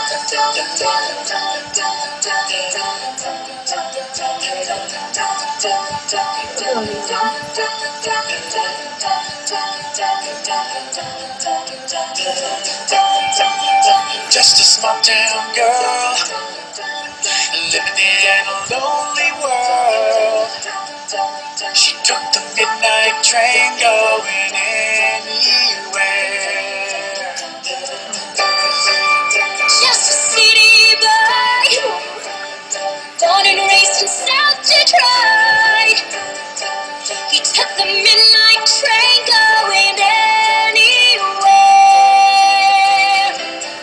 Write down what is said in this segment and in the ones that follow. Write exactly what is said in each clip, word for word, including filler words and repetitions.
Just a small town girl living in a lonely world. She took the midnight train going anywhere. Just a city boy, born and raised in South Detroit. He took the midnight train going anywhere.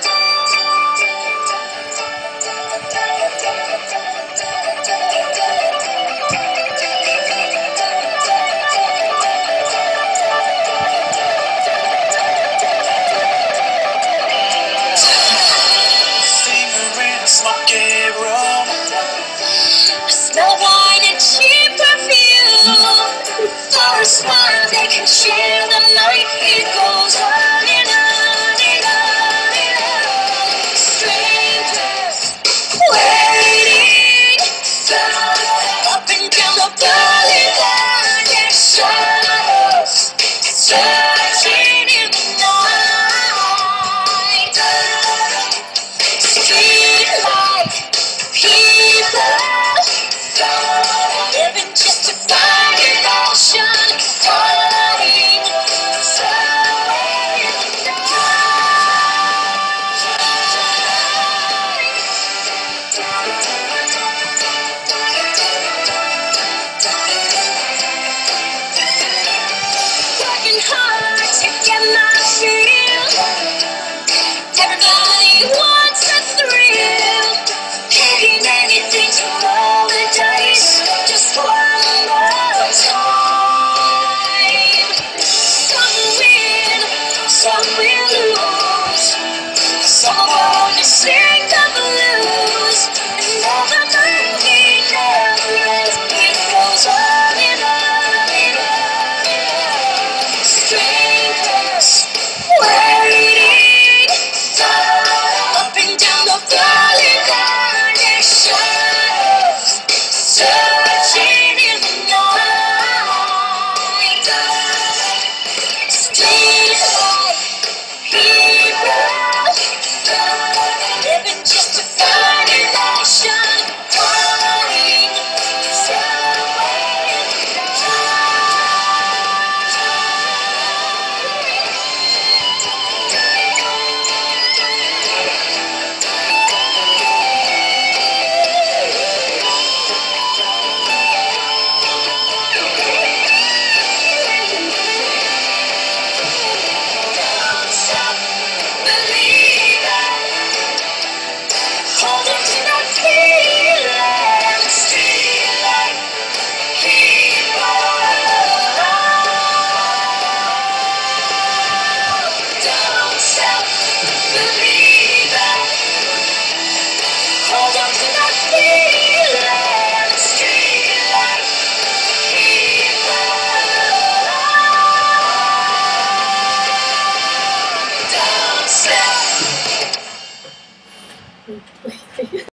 Singer in a smoky room. I smell wine and cheap perfume. For a smile they can share the night. It goes on and on and on and on. Strangers waiting up and down the boulevard. Their shadows searching in the night. Street light people living just to find an ocean, floating somewhere in the working hard to get my feel. Everybody wants a thrill.